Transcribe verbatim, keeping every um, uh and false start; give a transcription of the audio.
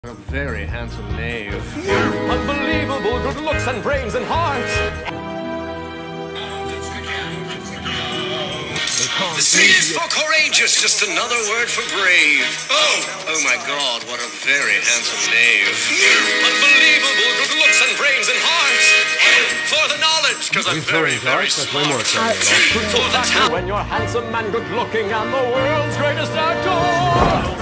A very handsome knave. Unbelievable good looks and brains and heart. The C is for courageous, just another word for brave. Oh, oh my God, what a very handsome knave. Unbelievable good looks and brains and heart. For the knowledge, because I'm very, very smart. For the talent, when you're handsome and good looking and the world's greatest actor.